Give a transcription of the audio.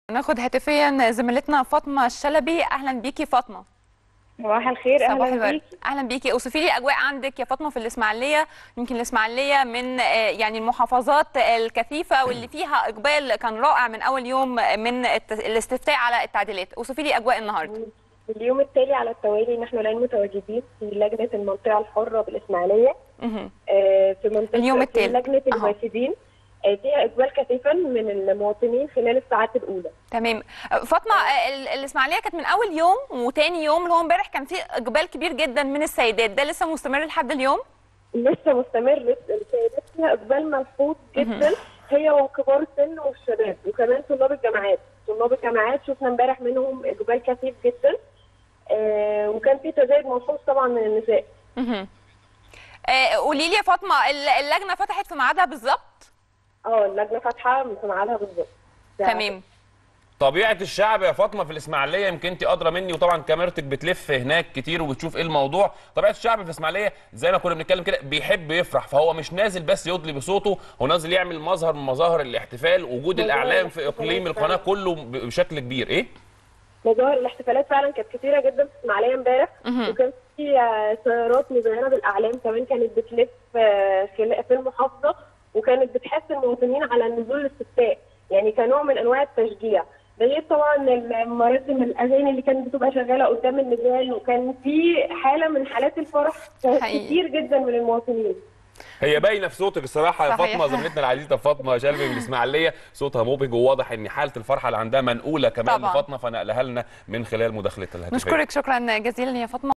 ناخد هاتفيا زميلتنا فاطمه الشلبي. اهلا بيكي فاطمه. صباح الخير. صباح اهلا الورد. بيكي. اهلا بيكي، اوصفي لي اجواء عندك يا فاطمه في الاسماعيليه. يمكن الاسماعيليه من يعني المحافظات الكثيفه واللي فيها اقبال كان رائع من اول يوم من الاستفتاء على التعديلات. اوصفي لي اجواء النهارده. اليوم التالي على التوالي نحن الان متواجدين في لجنه المنطقه الحره بالاسماعيليه. في منطقه اليوم التالي في لجنه الوافدين. فيها اقبال كثيفا من المواطنين خلال الساعات الاولى. تمام. فاطمه، الاسماعيليه كانت من اول يوم وتاني يوم اللي هو امبارح كان في اقبال كبير جدا من السيدات، ده لسه مستمر لحد اليوم؟ لسه مستمر. السيدات فيها اقبال ملحوظ جدا، هي وكبار السن والشباب وكمان طلاب الجامعات. طلاب الجامعات شفنا امبارح منهم اقبال كثيف جدا. وكان في تزايد ملحوظ طبعا من النساء. قولي لي يا فاطمه، اللجنه فتحت في ميعادها بالظبط؟ اللجنه فاتحه في ميعادها بالظبط. تمام. طبيعة الشعب يا فاطمة في الإسماعيلية يمكن أنت أدرى مني، وطبعا كاميرتك بتلف هناك كتير وبتشوف إيه الموضوع. طبيعة الشعب في الإسماعيلية زي ما كنا بنتكلم كده بيحب يفرح، فهو مش نازل بس يدلي بصوته، هو نازل يعمل مظهر من مظاهر الاحتفال. وجود الإعلام في إقليم القناة كله بشكل كبير. إيه؟ مظاهر الاحتفالات فعلا كانت كتيرة جدا في الإسماعيلية امبارح، وكان في سيارات مزينة بالأعلام كمان كانت بتلف في المحافظة، وكانت بتحث المواطنين على النزول للاستفتاء، يعني كنوع من أنواع التشجيع. ده غير طبعا مراسم الاغاني اللي كانت بتبقى شغاله قدام الميدان، وكان في حاله من حالات الفرح كتير جدا من المواطنين. هي باينه في صوتك الصراحه يا صحيح. فاطمه، زميلتنا العزيزه فاطمه شلبي من الاسماعيليه، صوتها مبهج وواضح ان حاله الفرحه اللي عندها منقوله كمان طبعا لفاطمه، فنقلها لنا من خلال مداخلتها الهاتفيه. نشكرك شكرا جزيلا يا فاطمه.